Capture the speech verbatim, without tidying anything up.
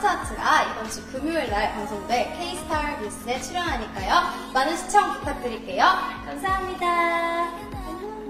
하트하트가 이번 주 금요일 날 방송될 K-스타 뉴스에 출연하니까요. 많은 시청 부탁드릴게요. 감사합니다. 안녕.